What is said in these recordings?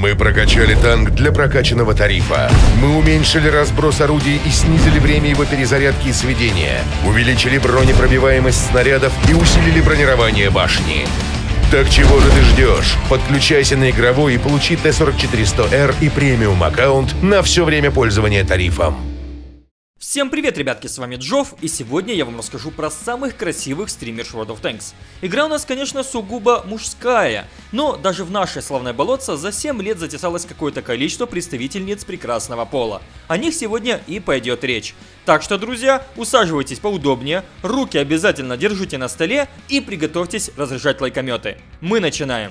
Мы прокачали танк для прокачанного тарифа. Мы уменьшили разброс орудий и снизили время его перезарядки и сведения. Увеличили бронепробиваемость снарядов и усилили бронирование башни. Так чего же ты ждешь? Подключайся на игровой и получи Т-44-100Р и премиум аккаунт на все время пользования тарифом. Всем привет, ребятки, с вами Джов, и сегодня я вам расскажу про самых красивых стримерш World of Tanks. Игра у нас, конечно, сугубо мужская, но даже в наше славное болотце за 7 лет затесалось какое-то количество представительниц прекрасного пола. О них сегодня и пойдет речь. Так что, друзья, усаживайтесь поудобнее, руки обязательно держите на столе и приготовьтесь разряжать лайкометы. Мы начинаем!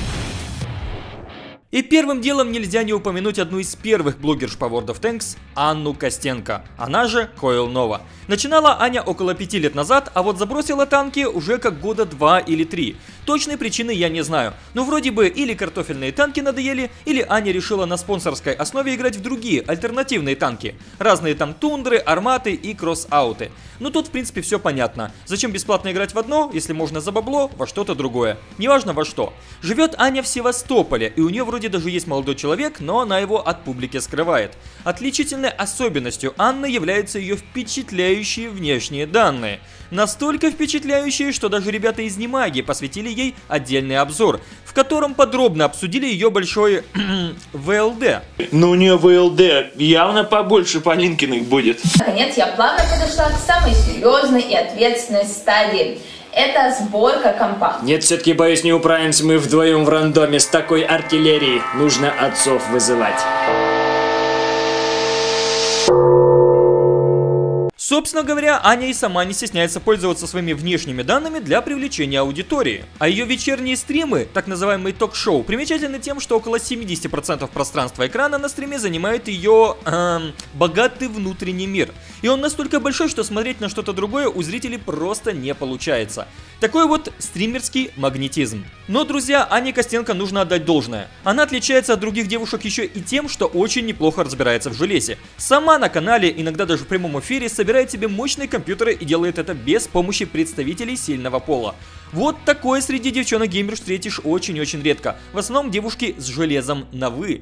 И первым делом нельзя не упомянуть одну из первых блогерш по World of Tanks, Анну Костенко, она же Coil Nova. Начинала Аня около 5 лет назад, а вот забросила танки уже как года 2 или 3. Точной причины я не знаю, но вроде бы или картофельные танки надоели, или Аня решила на спонсорской основе играть в другие, альтернативные танки. Разные там тундры, арматы и кросс-ауты. Ну тут в принципе все понятно. Зачем бесплатно играть в одно, если можно за бабло во что-то другое. Неважно во что. Живет Аня в Севастополе, и у нее вроде даже есть молодой человек, но она его от публики скрывает. Отличительной особенностью Анны являются ее впечатляющие внешние данные. Настолько впечатляющие, что даже ребята из Немаги посвятили ей отдельный обзор, в котором подробно обсудили ее большой ВЛД. Ну у нее ВЛД явно побольше Полинкиных будет. Наконец я плавно подошла к самой серьезной и ответственной стадии. Это сборка компа. Нет, все-таки боюсь, не управимся мы вдвоем в рандоме с такой артиллерией. Нужно отцов вызывать. Собственно говоря, Аня и сама не стесняется пользоваться своими внешними данными для привлечения аудитории. А ее вечерние стримы, так называемые ток-шоу, примечательны тем, что около 70% пространства экрана на стриме занимает ее богатый внутренний мир. И он настолько большой, что смотреть на что-то другое у зрителей просто не получается. Такой вот стримерский магнетизм. Но, друзья, Ане Костенко нужно отдать должное. Она отличается от других девушек еще и тем, что очень неплохо разбирается в железе. Сама на канале, иногда даже в прямом эфире, собирает себе мощные компьютеры и делает это без помощи представителей сильного пола. Вот такое среди девчонок-геймерш встретишь очень-очень редко. В основном девушки с железом на «вы».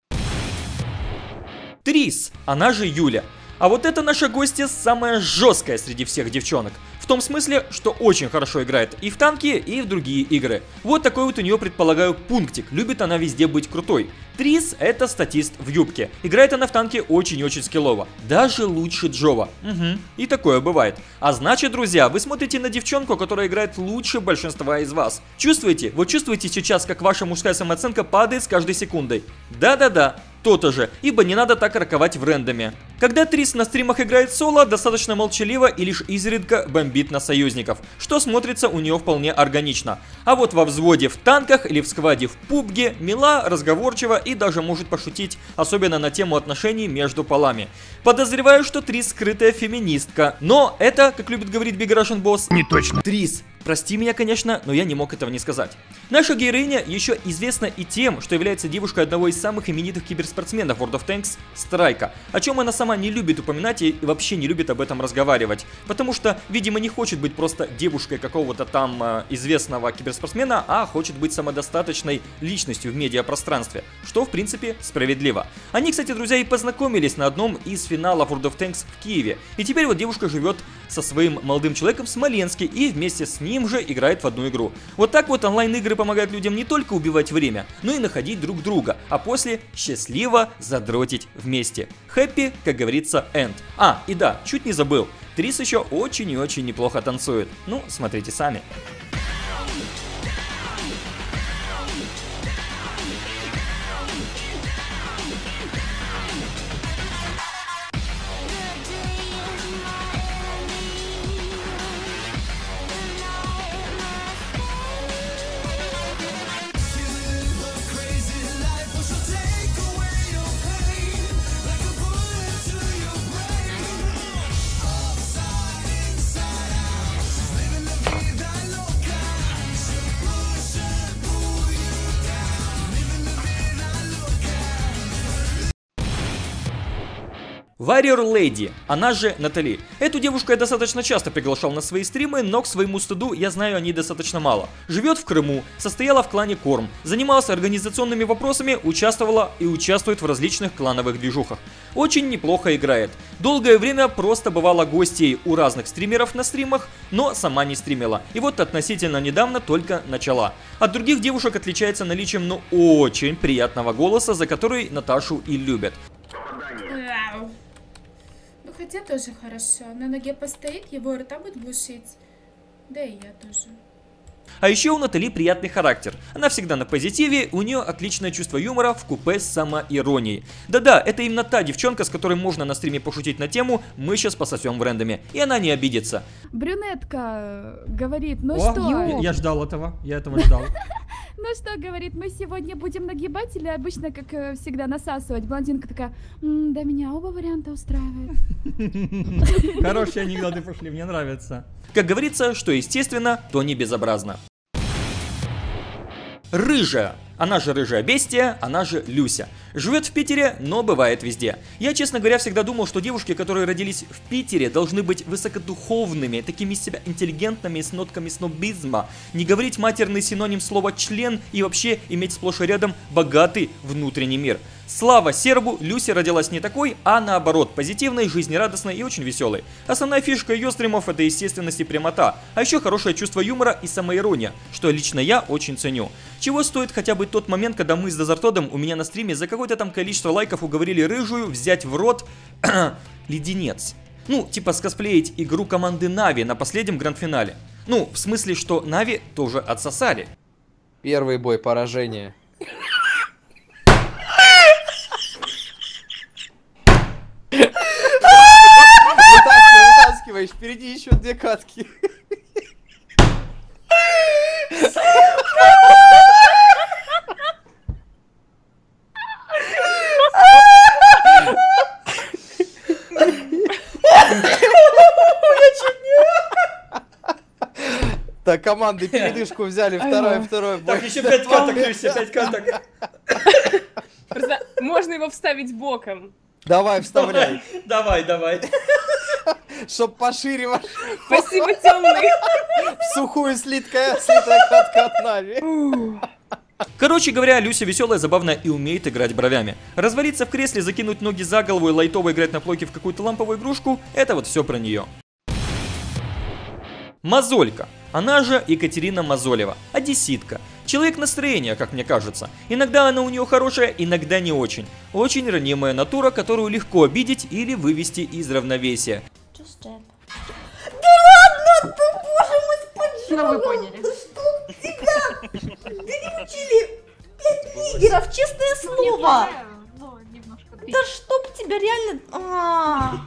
Трис, она же Юля. А вот это наша гостья самая жесткая среди всех девчонок. В том смысле, что очень хорошо играет и в танки, и в другие игры. Вот такой вот у нее, предполагаю, пунктик. Любит она везде быть крутой. Трис — это статист в юбке. Играет она в танке очень-очень скиллово. Даже лучше Джова. Угу. И такое бывает. А значит, друзья, вы смотрите на девчонку, которая играет лучше большинства из вас. Чувствуете? Вот чувствуете сейчас, как ваша мужская самооценка падает с каждой секундой? Да-да-да. То-то же, ибо не надо так роковать в рендоме. Когда Трис на стримах играет соло, достаточно молчаливо и лишь изредка бомбит на союзников, что смотрится у нее вполне органично. А вот во взводе в танках или в скваде в пубге мила, разговорчива и даже может пошутить, особенно на тему отношений между полами. Подозреваю, что Трис скрытая феминистка, но это, как любит говорить Big Russian Boss, Не точно. Трис, прости меня, конечно, но я не мог этого не сказать. Наша героиня еще известна и тем, что является девушкой одного из самых именитых киберспортсменов World of Tanks, Страйка, о чем она сама не любит упоминать и вообще не любит об этом разговаривать, потому что, видимо, не хочет быть просто девушкой какого-то там известного киберспортсмена, а хочет быть самодостаточной личностью в медиапространстве, что в принципе справедливо. Они, кстати, друзья, и познакомились на одном из финалов World of Tanks в Киеве, и теперь вот девушка живет со своим молодым человеком в Смоленске и вместе с ним же играет в одну игру. Вот так вот онлайн-игры помогают людям не только убивать время, но и находить друг друга, а после счастливо задротить вместе. Happy, как говорится, end. А, и да, чуть не забыл, Трис еще очень и очень неплохо танцует. Ну, смотрите сами. Warrior Lady, она же Натали. Эту девушку я достаточно часто приглашал на свои стримы, но к своему стыду я знаю о ней достаточно мало. Живет в Крыму, состояла в клане Корм, занималась организационными вопросами, участвовала и участвует в различных клановых движухах. Очень неплохо играет. Долгое время просто бывала гостьей у разных стримеров на стримах, но сама не стримила. И вот относительно недавно только начала. От других девушек отличается наличием, ну, очень приятного голоса, за который Наташу и любят. Ну хотя тоже хорошо. На ноге постоит, его рта будет глушить. Да и я тоже. А еще у Натали приятный характер. Она всегда на позитиве, у нее отличное чувство юмора вкупе с самоиронией. Да-да, это именно та девчонка, с которой можно на стриме пошутить на тему «Мы сейчас пососем в рандоме». И она не обидится. Брюнетка говорит, ну О, что? я ждал этого, я этого ждал. Ну что, говорит, мы сегодня будем нагибать или обычно, как всегда, насасывать? Блондинка такая, да меня оба варианта устраивают. Хорошие анекдоты пошли, мне нравится. Как говорится, что естественно, то не безобразно. Рыжая. Она же рыжая бестия, она же Люся. Живет в Питере, но бывает везде. Я, честно говоря, всегда думал, что девушки, которые родились в Питере, должны быть высокодуховными, такими из себя интеллигентными, с нотками снобизма, не говорить матерный синоним слова член и вообще иметь сплошь и рядом богатый внутренний мир. Слава сербу, Люся родилась не такой, а наоборот, позитивной, жизнерадостной и очень веселой. Основная фишка ее стримов — это естественность и прямота, а еще хорошее чувство юмора и самоирония, что лично я очень ценю. Чего стоит хотя бы тот момент, когда мы с Дезертодом у меня на стриме за какое-то там количество лайков уговорили рыжую взять в рот леденец. Ну, типа скосплеить игру команды Нави на последнем гранд-финале. Ну, в смысле, что Нави тоже отсосали. Первый бой, поражение. Вытаскиваешь, впереди еще 2 катки. Так, команды передышку взяли, второй бой. Так, еще 5 каток, Люся, 5 каток. Просто можно его вставить боком. Давай, вставляй. Давай. Чтоб пошире ваш. Спасибо, темный. В сухую слитая катка от Нави. Короче говоря, Люся веселая, забавная и умеет играть бровями. Развалиться в кресле, закинуть ноги за голову и лайтово играть на плойке в какую-то ламповую игрушку — это вот все про нее. Мозолька. Она же Екатерина Мозолева, одесситка. Человек настроения, как мне кажется. Иногда она у нее хорошая, иногда не очень. Очень ранимая натура, которую легко обидеть или вывести из равновесия. Да ладно, ты, боже мой, Ну вы поняли. что тебя переучили 5 лидеров, честное слово. Да чтоб тебя реально...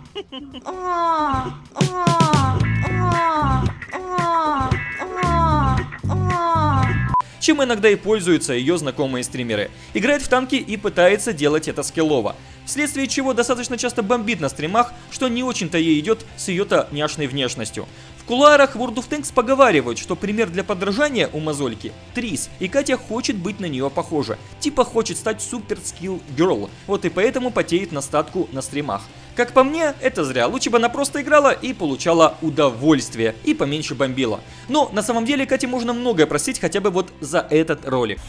Чем иногда и пользуются ее знакомые стримеры. Играет в танки и пытается делать это скиллово. Вследствие чего достаточно часто бомбит на стримах, что не очень-то ей идет с ее-то няшной внешностью. В кулуарах World of Tanks поговаривают, что пример для подражания у Мозольки — Трис, и Катя хочет быть на нее похожа. Типа хочет стать супер скилл герл, вот и поэтому потеет на статку на стримах. Как по мне, это зря, лучше бы она просто играла и получала удовольствие, и поменьше бомбила. Но на самом деле Кате можно многое простить хотя бы вот за этот ролик.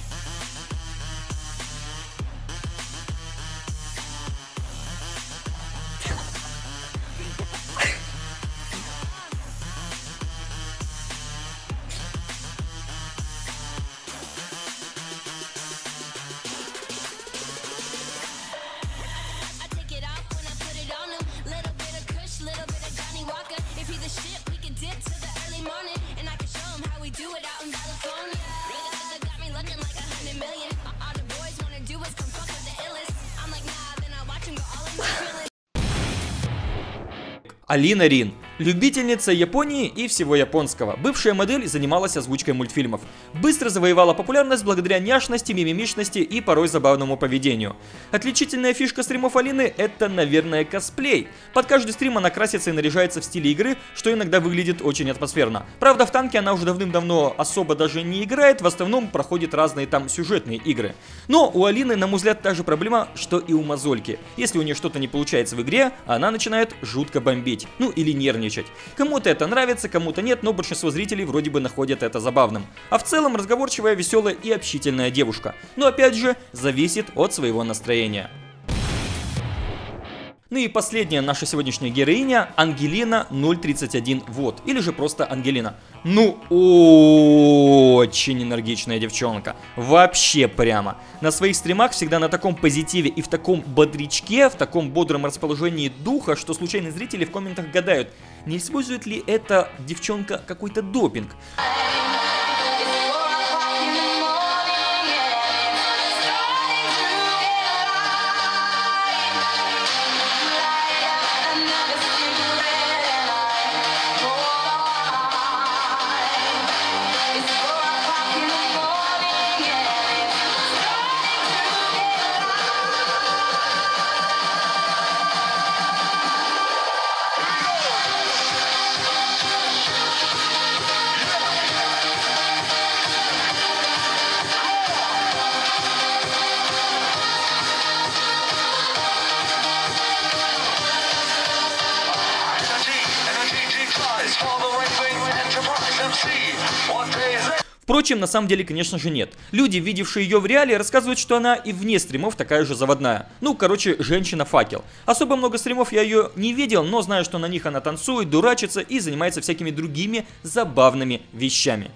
Алина Рин. Любительница Японии и всего японского. Бывшая модель занималась озвучкой мультфильмов. Быстро завоевала популярность благодаря няшности, мимимичности и порой забавному поведению. Отличительная фишка стримов Алины — это, наверное, косплей. Под каждый стрим она красится и наряжается в стиле игры, что иногда выглядит очень атмосферно. Правда, в танке она уже давным-давно особо даже не играет, в основном проходит разные там сюжетные игры. Но у Алины, на мой взгляд, та же проблема, что и у Мозольки. Если у нее что-то не получается в игре, она начинает жутко бомбить. Ну или нервничать. Кому-то это нравится, кому-то нет, но большинство зрителей вроде бы находят это забавным. А в целом разговорчивая, веселая и общительная девушка. Но опять же, зависит от своего настроения. Ну и последняя наша сегодняшняя героиня — Ангелина 031 Вот, или же просто Ангелина. Ну, очень энергичная девчонка. Вообще прямо. На своих стримах всегда на таком позитиве и в таком бодрячке, в таком бодром расположении духа, что случайные зрители в комментах гадают, не использует ли эта девчонка какой-то допинг. Впрочем, на самом деле, конечно же, нет. Люди, видевшие ее в реале, рассказывают, что она и вне стримов такая же заводная. Ну, короче, женщина-факел. Особо много стримов я ее не видел, но знаю, что на них она танцует, дурачится и занимается всякими другими забавными вещами.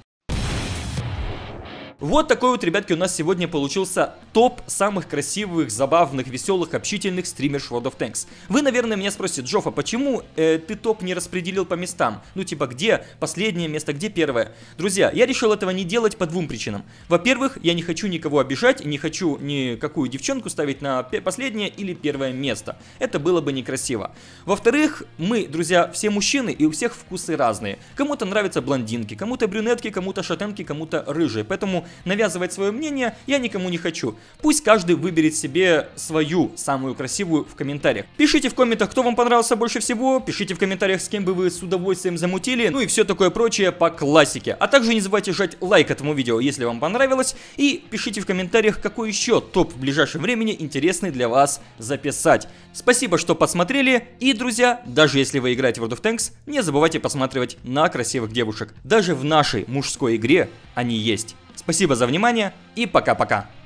Вот такой вот, ребятки, у нас сегодня получился топ самых красивых, забавных, веселых, общительных стримерш World of Tanks. Вы, наверное, меня спросите: Джофа, почему ты топ не распределил по местам? Ну, типа, где последнее место, где первое? Друзья, я решил этого не делать по двум причинам. Во-первых, я не хочу никого обижать, не хочу никакую девчонку ставить на последнее или первое место. Это было бы некрасиво. Во-вторых, мы, друзья, все мужчины, и у всех вкусы разные. Кому-то нравятся блондинки, кому-то брюнетки, кому-то шатенки, кому-то рыжие. Поэтому навязывать свое мнение я никому не хочу. Пусть каждый выберет себе свою самую красивую в комментариях. Пишите в комментах, кто вам понравился больше всего. Пишите в комментариях, с кем бы вы с удовольствием замутили. Ну и все такое прочее по классике. А также не забывайте жать лайк этому видео, если вам понравилось. И пишите в комментариях, какой еще топ в ближайшем времени интересный для вас записать. Спасибо, что посмотрели. И, друзья, даже если вы играете в World of Tanks, не забывайте посматривать на красивых девушек. Даже в нашей мужской игре они есть. Спасибо за внимание и пока-пока.